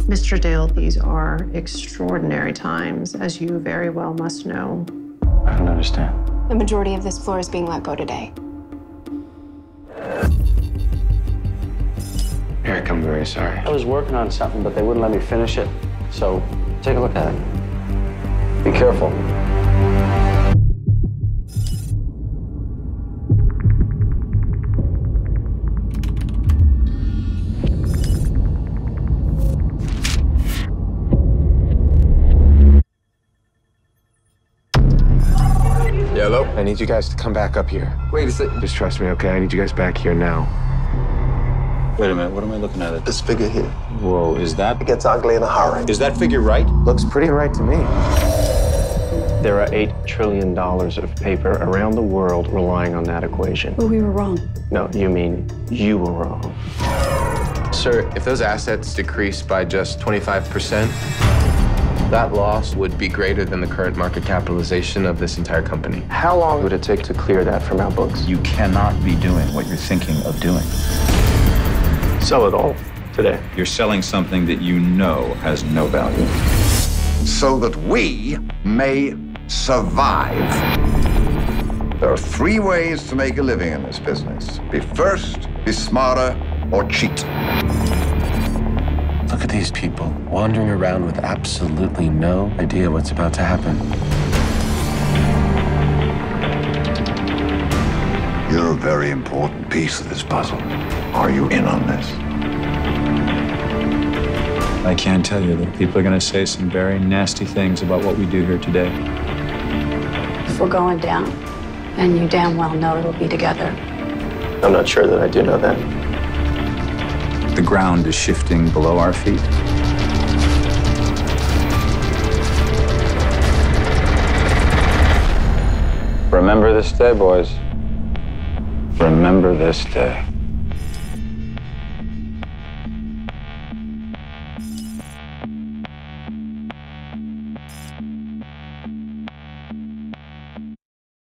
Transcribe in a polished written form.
Mr. Dale, these are extraordinary times, as you very well must know. I don't understand. The majority of this floor is being let go today. Eric, I'm very sorry. I was working on something, but they wouldn't let me finish it. So take a look at it. Be careful. Hello? I need you guys to come back up here. Wait a second. Just trust me, okay? I need you guys back here now. Wait a minute, what am I looking at? This figure here. Whoa, is that? It gets ugly in a hurry. Is that figure right? Looks pretty right to me. There are $8 trillion of paper around the world relying on that equation. Well, we were wrong. No, you mean you were wrong. Sir, if those assets decrease by just 25%, that loss would be greater than the current market capitalization of this entire company. How long would it take to clear that from our books? You cannot be doing what you're thinking of doing. Sell it all today. You're selling something that you know has no value. So that we may survive. There are 3 ways to make a living in this business. Be first, be smarter, or cheat. Look at these people wandering around with absolutely no idea what's about to happen. You're a very important piece of this puzzle. Are you in on this? I can tell you that people are going to say some very nasty things about what we do here today. If we're going down, and you damn well know it'll be together. I'm not sure that I do know that. The ground is shifting below our feet. Remember this day, boys. Remember this day.